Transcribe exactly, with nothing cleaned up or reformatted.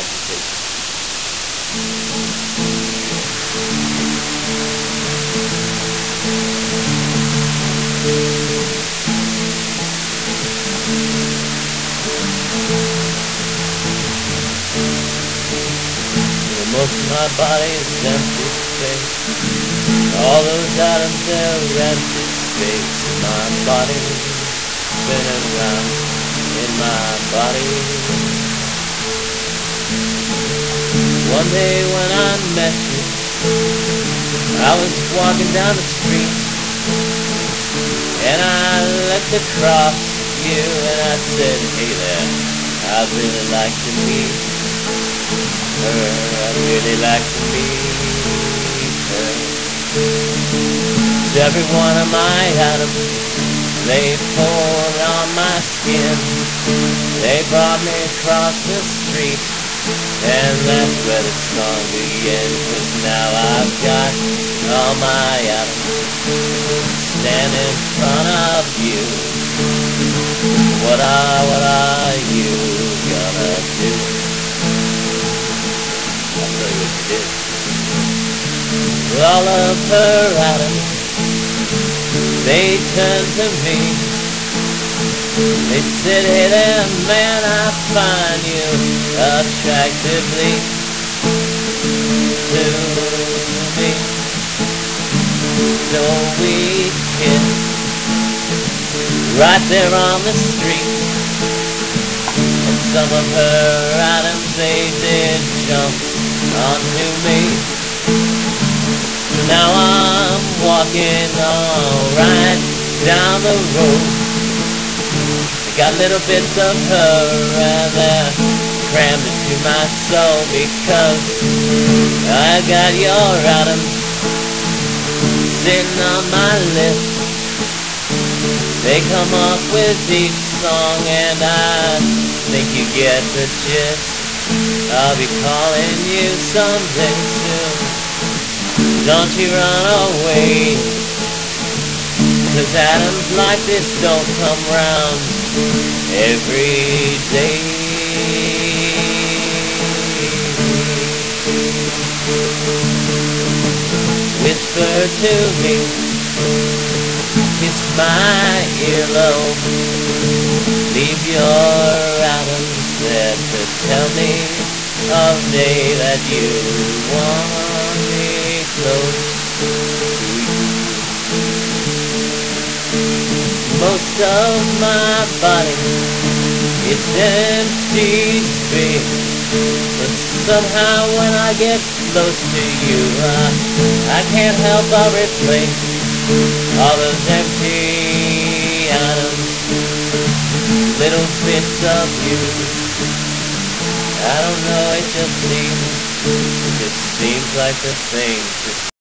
hesitation. Well, most of my body is empty space. All those atoms, they're empty space. My body spinning around in my body. One day when I met you, I was walking down the street, and I looked across you and I said, hey there, I'd really like to meet her. I'd really like to meet her. To every one of my atoms, they pulled on my skin. They brought me across the street, and that's where the song begins. 'Cause now I've got all my atoms stand in front of you. What are, what are you gonna do? I'll tell you what you did. With all of her atoms, they turned to me. They said, hey there, man, I find you attractively to me. So we kissed right there on the street, and some of her atoms, they did jump onto me. So now I'm walking alright down the road. Got little bits of her and they're crammed into my soul, because I got your atoms sitting on my lips. They come up with each song and I think you get the gist. I'll be calling you someday soon. Don't you run away, 'cause atoms like this don't come round every day. Whisper to me, kiss my earlobe, leave your atoms there to tell me of day that you want me close to you. Most of my body, it's empty space, but somehow when I get close to you, I, I can't help but replace all those empty atoms, little bits of you. I don't know, it just seems, it just seems like the thing to